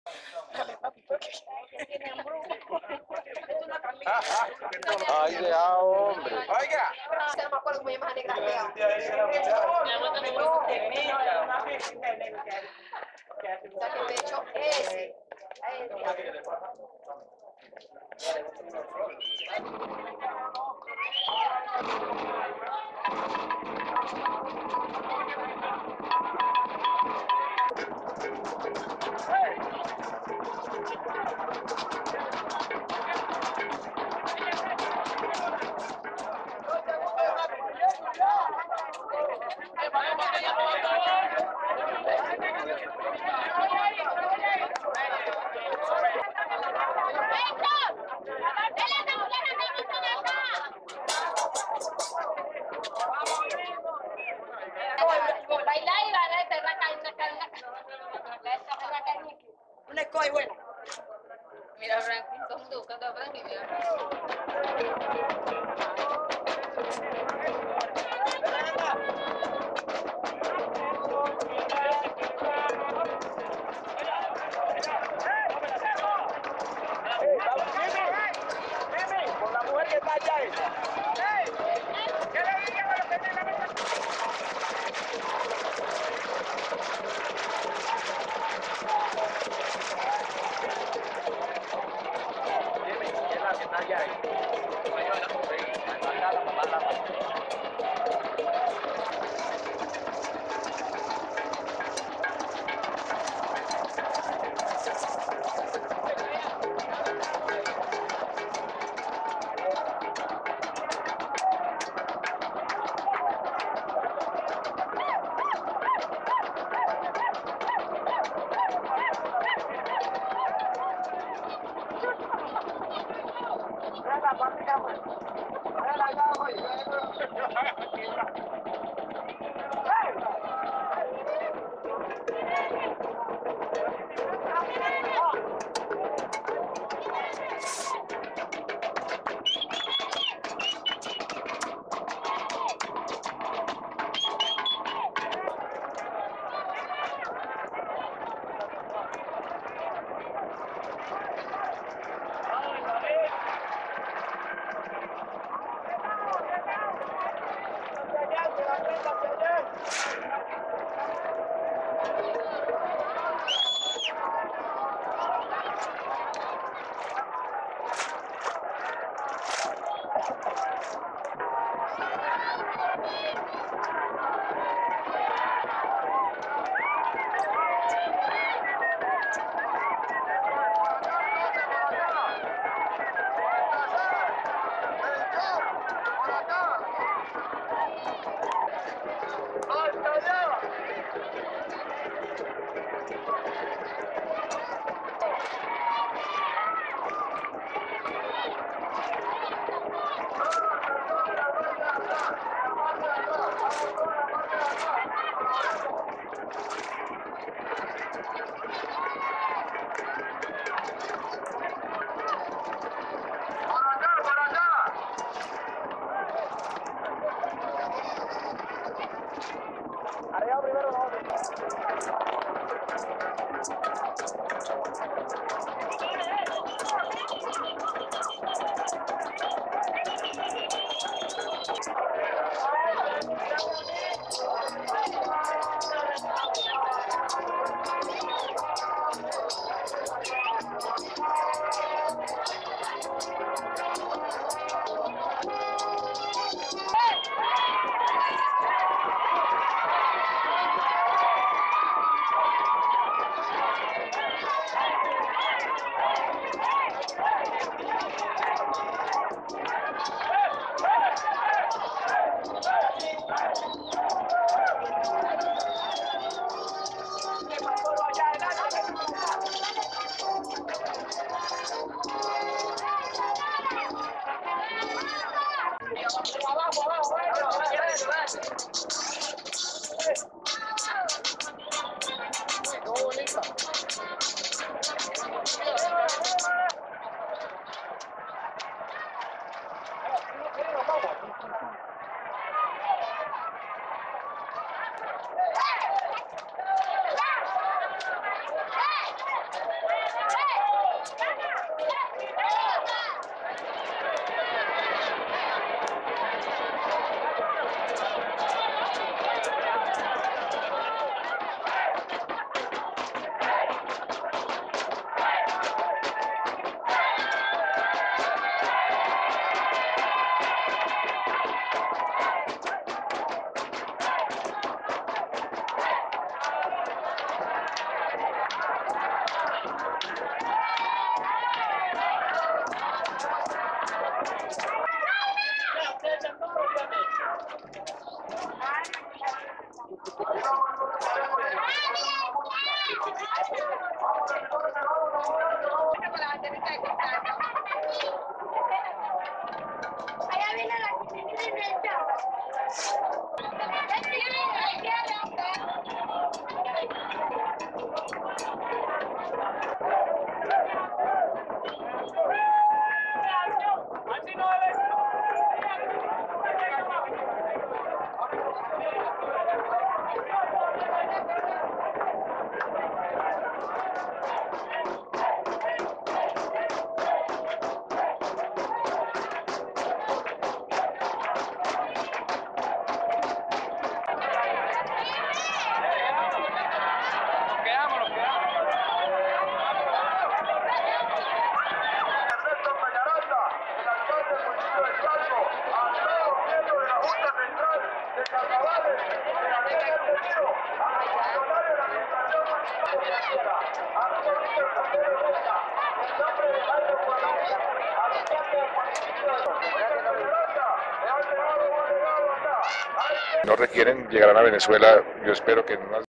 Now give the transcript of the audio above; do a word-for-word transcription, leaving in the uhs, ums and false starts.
Dale, papi, porque Ay, ya, hombre. Oiga. no me acuerdo cómo llamas a negra fea. Saque el pecho, ese. Ese. Bailar y bailar, te la caña, caña. La caña. Una escoba buena. Mira, Franklin, todo el mundo buscando a Franklin. Con la mujer que está allá esa. ¿Qué le digo a los que tienen la mesa? Dime, ¿quién es la que está allá? Acá la mamá la mamá. Arriba primero nosotros. Hey! No requieren, llegarán a Venezuela, yo espero que en unas